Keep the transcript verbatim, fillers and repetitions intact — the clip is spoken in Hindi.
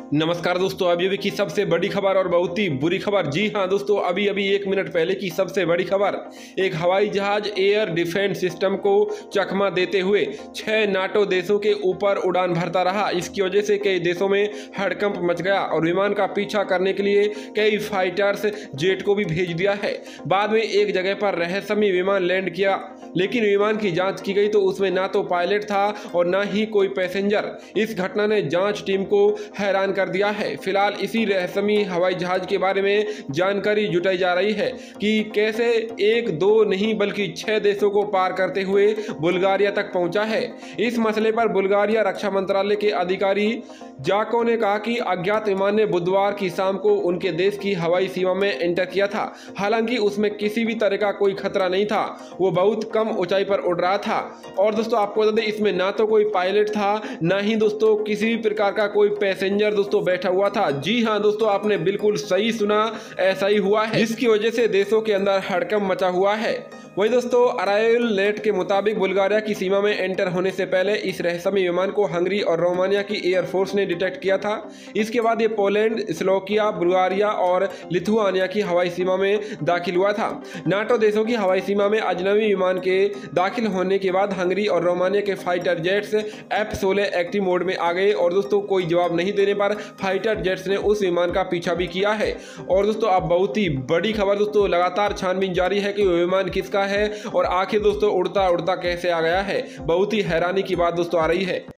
नमस्कार दोस्तों, अभी अभी की सबसे बड़ी खबर और बहुत ही बुरी खबर। जी हां दोस्तों, अभी अभी एक मिनट पहले की सबसे बड़ी खबर। एक हवाई जहाज एयर डिफेंस सिस्टम को चकमा देते हुए छह नाटो देशों के ऊपर उड़ान भरता रहा। इसकी वजह से कई देशों में हड़कंप मच गया और विमान का पीछा करने के लिए कई फाइटर्स जेट को भी भेज दिया है। बाद में एक जगह पर रहस्यमय विमान लैंड किया, लेकिन विमान की जांच की गई तो उसमें ना तो पायलट था और ना ही कोई पैसेंजर। इस घटना ने जांच टीम को हैरान कर दिया है। फिलहाल इसी रहस्यमय हवाई जहाज के बारे में जानकारी जुटाई जा रही है कि कैसे एक दो नहीं बल्कि छह देशों को पार करते हुए बुल्गारिया तक पहुंचा है। इस मसले पर बुल्गारिया रक्षा मंत्रालय के अधिकारी जाको ने कहा कि अज्ञात विमान ने बुधवार की शाम को उनके देश की हवाई सीमा में एंटर किया था। हालांकि उसमें किसी भी तरह का कोई खतरा नहीं था, वो बहुत कम ऊंचाई पर उड़ रहा था। और दोस्तों आपको बता दें, इसमें ना तो कोई पायलट था, ना ही दोस्तों किसी भी प्रकार का कोई पैसेंजर दोस्तों बैठा हुआ था। जी हां दोस्तों, आपने बिल्कुल सही सुना, ऐसा ही हुआ है, जिसकी वजह से देशों के अंदर हड़कंप मचा हुआ है। वही दोस्तों अराइवल नेट के मुताबिक बुल्गारिया की सीमा में एंटर होने से पहले इस रहस्यमय विमान को हंगरी और रोमानिया की एयरफोर्स ने डिटेक्ट किया था। इसके बाद ये पोलैंड, स्लोवाकिया, बुल्गारिया और लिथुआनिया की हवाई सीमा में दाखिल हुआ था। नाटो देशों की हवाई सीमा में अजनबी विमान के दाखिल होने के बाद हंगरी और रोमानिया के फाइटर जेट्स एफ सोलह एक्टिव मोड में आ गए और दोस्तों कोई जवाब नहीं देने पर फाइटर जेट्स ने उस विमान का पीछा भी किया है। और दोस्तों अब बहुत ही बड़ी खबर दोस्तों, लगातार छानबीन जारी है कि वो विमान किसका है और आखिर दोस्तों उड़ता उड़ता कैसे आ गया है। बहुत ही हैरानी की बात दोस्तों आ रही है।